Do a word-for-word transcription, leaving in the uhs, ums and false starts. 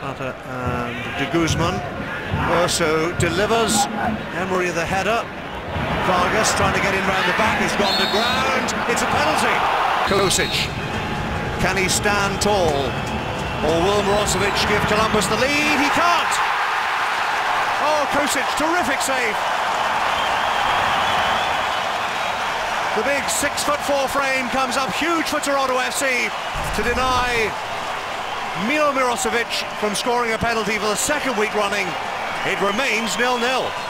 Tata and De Guzman. Urso delivers. Emery the header. Vargas trying to get in round the back. He's gone to ground. It's a penalty. Kocic. Can he stand tall? Or will Mirosevic give Columbus the lead? He can't. Oh, Kocic, terrific save. The big six foot four frame comes up huge for Toronto F C to deny Milovan Mirosevic from scoring a penalty for the second week running. It remains nil nil.